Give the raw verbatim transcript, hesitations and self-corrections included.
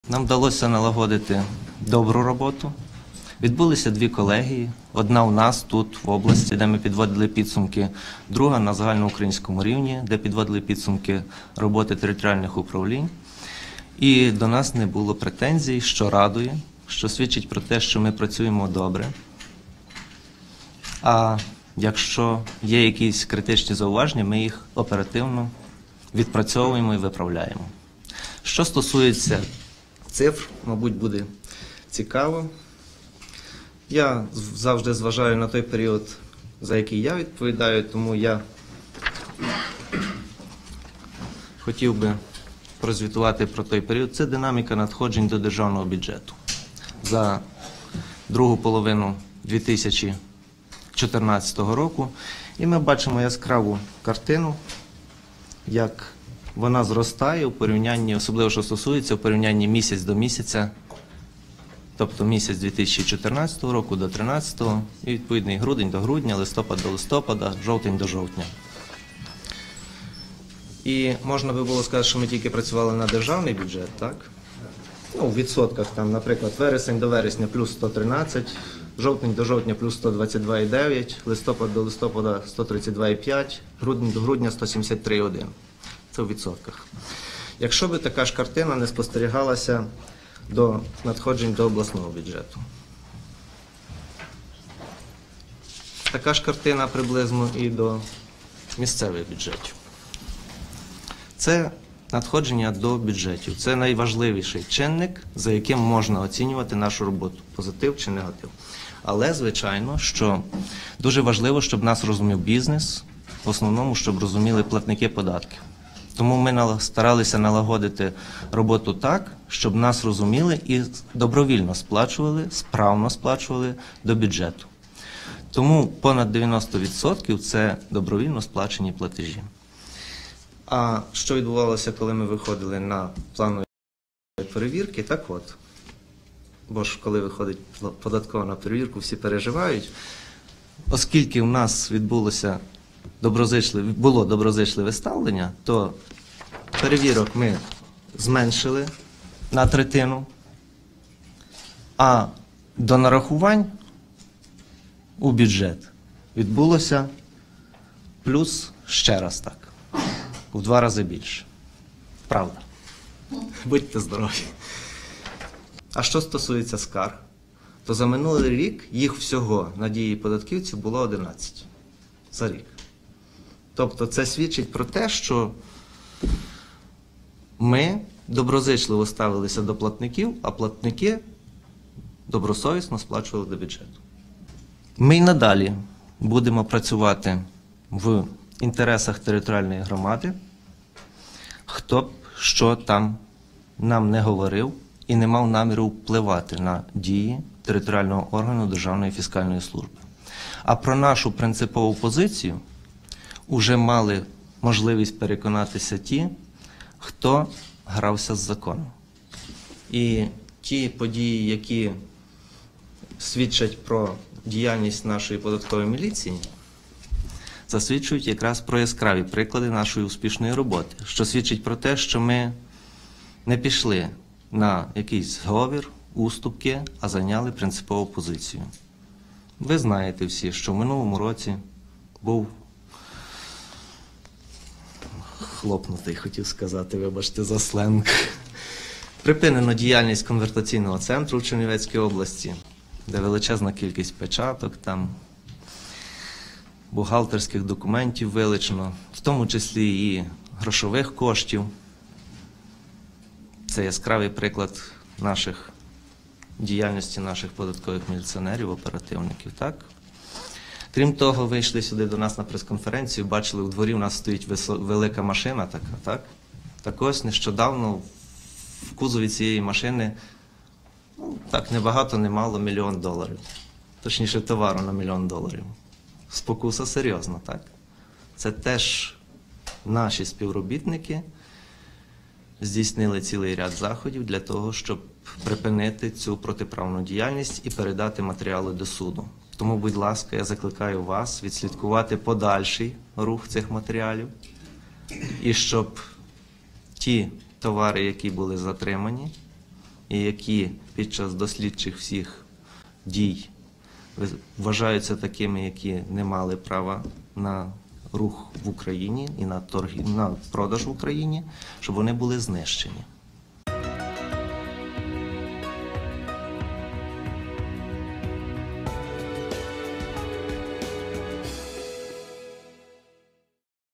Нам вдалося налагодити добру роботу. Відбулися дві колегії. Одна у нас тут, в області, де ми підводили підсумки, друга на загальноукраїнському рівні, де підводили підсумки роботи територіальних управлінь. І до нас не було претензій, що радує, що свідчить про те, що ми працюємо добре. А якщо є якісь критичні зауваження, ми їх оперативно відпрацьовуємо і виправляємо. Що стосується цифр, мабуть, буде цікаво. Я завжди зважаю на той період, за який я відповідаю, тому я хотів би прозвітувати про той період. Це динаміка надходжень до державного бюджету. За другу половину дві тисячі чотирнадцятого року. І ми бачимо яскраву картину, як вона зростає у порівнянні, особливо що стосується, у порівнянні місяць до місяця, тобто місяць дві тисячі чотирнадцятого року до дві тисячі тринадцятого, і відповідний грудень до грудня, листопад до листопада, жовтень до жовтня. І можна би було сказати, що ми тільки працювали на державний бюджет, так? Ну, в відсотках, там, наприклад, вересень до вересня плюс сто тринадцять, жовтень до жовтня плюс сто двадцять два цілих дев'ять, листопад до листопада сто тридцять два цілих п'ять, грудень до грудня сто сімдесят три цілих один. Це в відсотках. Якщо би така ж картина не спостерігалася до надходжень до обласного бюджету. Така ж картина приблизно і до місцевих бюджетів. Це надходження до бюджетів. Це найважливіший чинник, за яким можна оцінювати нашу роботу, позитив чи негатив. Але, звичайно, що дуже важливо, щоб нас розумів бізнес, в основному, щоб розуміли платники податків. Тому ми старалися налагодити роботу так, щоб нас розуміли і добровільно сплачували, справно сплачували до бюджету. Тому понад дев'яносто відсотків – це добровільно сплачені платежі. А що відбувалося, коли ми виходили на планові перевірки? Так от, бо ж коли виходить податкова на перевірку, всі переживають. Оскільки у нас відбулося доброзичливе, було доброзичливе ставлення, то перевірок ми зменшили на третину, а до нарахувань у бюджет відбулося плюс ще раз так, в два рази більше. Правда. Будьте здорові. А що стосується скарг, то за минулий рік їх всього на дії податківців було одинадцять за рік. Тобто це свідчить про те, що ми доброзичливо ставилися до платників, а платники добросовісно сплачували до бюджету. Ми й надалі будемо працювати в інтересах територіальної громади, хто б що там нам не говорив і не мав наміру впливати на дії територіального органу Державної фіскальної служби. А про нашу принципову позицію уже мали можливість переконатися ті, хто грався з законом. І ті події, які свідчать про діяльність нашої податкової міліції, засвідчують якраз про яскраві приклади нашої успішної роботи, що свідчить про те, що ми не пішли на якийсь зговір, уступки, а зайняли принципову позицію. Ви знаєте всі, що в минулому році був хлопнутий, хотів сказати, вибачте за сленг. Припинено діяльність конвертаційного центру в Чернівецькій області, де величезна кількість печаток, там, бухгалтерських документів вилучено, в тому числі і грошових коштів. Це яскравий приклад наших діяльності наших податкових міліціонерів, оперативників, так? Крім того, вийшли сюди до нас на прес-конференцію, бачили, у дворі у нас стоїть велика машина така, так? Так ось нещодавно в кузові цієї машини, ну, так, не багато, не мало, мільйон доларів. Точніше, товару на мільйон доларів. Спокуса серйозна, так? Це теж наші співробітники здійснили цілий ряд заходів для того, щоб припинити цю протиправну діяльність і передати матеріали до суду. Тому, будь ласка, я закликаю вас відслідкувати подальший рух цих матеріалів і щоб ті товари, які були затримані, і які під час дослідчих всіх дій вважаються такими, які не мали права на рух в Україні і на торги, на продаж в Україні, щоб вони були знищені.